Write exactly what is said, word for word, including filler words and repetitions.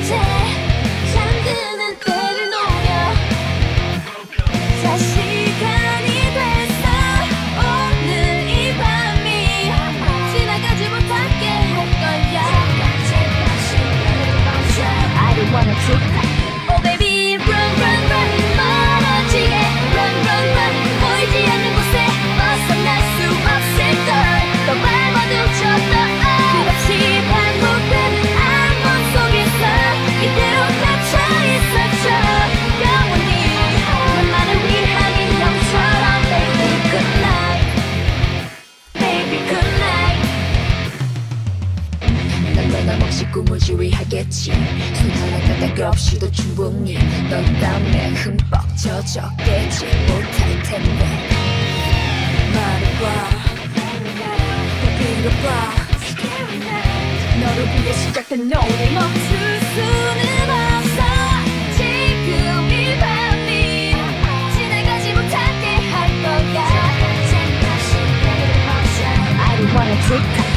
이제 잠드는 때를 노려 자 시간이 됐어 오늘 이 밤이 지나가지 못하게 할 거야 I don't wanna take that Oh baby run run run 멀어지게 run run run 보이지 않는 곳에 벗어날 수 없을걸 더 밟아도 쳤다 끝없이 반복되는 악몽 속에서 이대로 갇혀있었죠 영원히 너만을 위한 인형처럼 Baby good night Baby good night 난 변함없이 꿈을 지휘하겠지 손 하나 까딱 없이도 충분히 넌 땀에 흠뻑 젖었겠지 못할 텐데 말해봐 더 빌어봐 너를 위해 시작된 노래 멈출 수는 없어 지금 이 밤이 지나가지 못하게 할 거야 I don't wanna take that